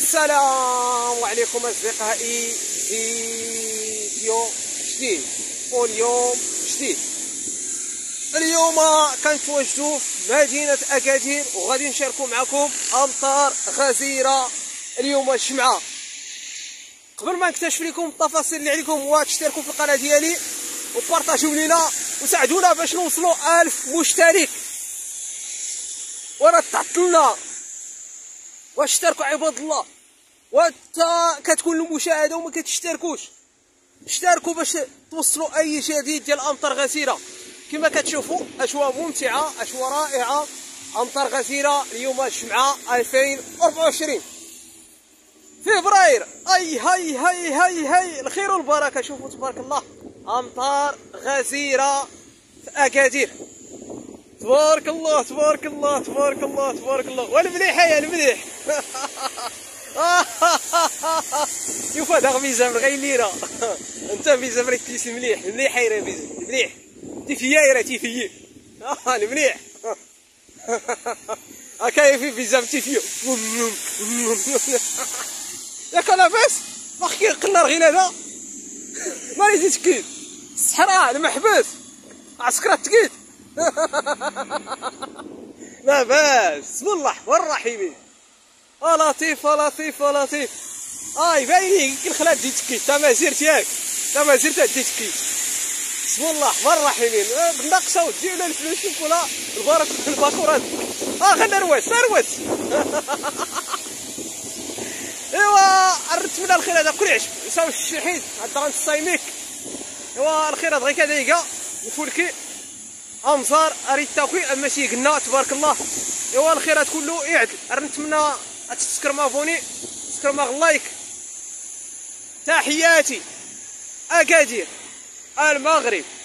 السلام عليكم أصدقائي، فيديو جديد واليوم جديد. اليوم كنتواجدوا في مدينة أكادير وغادي نشاركوا معكم أمطار غزيرة اليوم الجمعة. قبل ما نكتشف لكم التفاصيل اللي عليكم هو تشتركوا في القناة ديالي وبارطاجيو لينا وساعدونا باش نوصلوا 1000 مشترك. وراه تعطلنا، واشتركوا عباد الله. وانت كتكون المشاهده وما كتشتركوش، اشتركوا باش توصلوا اي جديد ديال امطار غزيره. كما كتشوفوا اجواء ممتعه، اجواء رائعه، امطار غزيره اليوم الجمعه 2024 فبراير. هاي هاي هاي هاي الخير والبركه. شوفوا تبارك الله، امطار غزيره في اكادير. تبارك الله تبارك الله تبارك الله تبارك الله. والمليحه يا المليح. شوف هذا ميزان غير ليره. انت ميزان راه كيسي مليح مليح يا ميزان مليح تيفيا راه تيفيا. المليح هكا في ميزان تيفيا. ياك لاباس واخا قلنا غير هذا ما يزيد تكيد. الصحراء المحبس عسكرات تكيد. لاباس بسم الله الرحمن الرحيم. لطيف لطيف لطيف. يبين لك الخلات دي تكيت. تا ما زرت ياك، تا ما زرت دي تكيت. بسم الله الرحمن الرحيم. بالناقصه ودي ولا الفلوس ولا الباكورات. غير نروس نروس. ايوا نتمنى الخير هذا كل يعجب. نساو الشحيد عند الصايميك. ايوا الخير هذا غير كدايقه الفولكي امزار اريد التوقيع اما شي قلنا تبارك الله. ايوا الخير هذا كله يعدل. نتمنى تسكر فوني تسكر لايك. تحياتي أكادير المغرب.